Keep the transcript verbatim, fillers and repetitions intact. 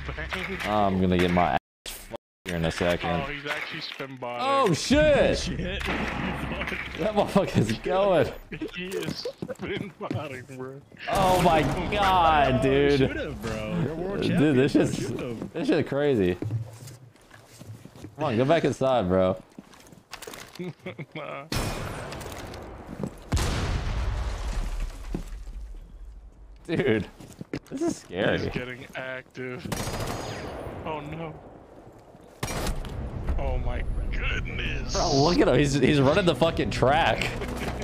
bang. I'm gonna get my ass fucked here in a second. Oh, he's actually Spinbotter. Oh shit! Shit. That motherfucker's going. He is Spinbotting, bro. Oh my god, dude. Shoot him, bro. You're world champion. Dude, this bro. shit's Shoot him. this shit's crazy. Come on, go back inside, bro. Nah. Dude, this is scary. He's getting active. Oh no. Oh my goodness. Bro, look at him. He's he's running the fucking track.